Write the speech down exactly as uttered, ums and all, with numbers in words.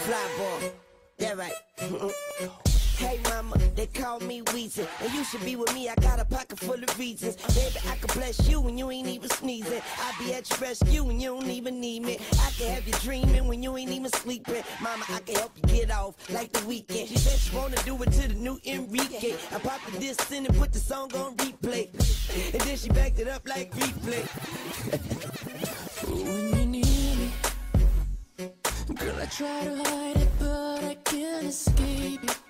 Fly boy, yeah right. Hey mama, they call me Weezy, and you should be with me, I got a pocket full of reasons. Baby, I can bless you when you ain't even sneezing. I be at your rescue when you don't even need me. I can have you dreaming when you ain't even sleeping. Mama, I can help you get off like the weekend. She said she wanna do it to the new Enrique. I popped the disc in and put the song on replay, and then she backed it up like replay. When you need me, girl, I try to hide it, but I can't escape it.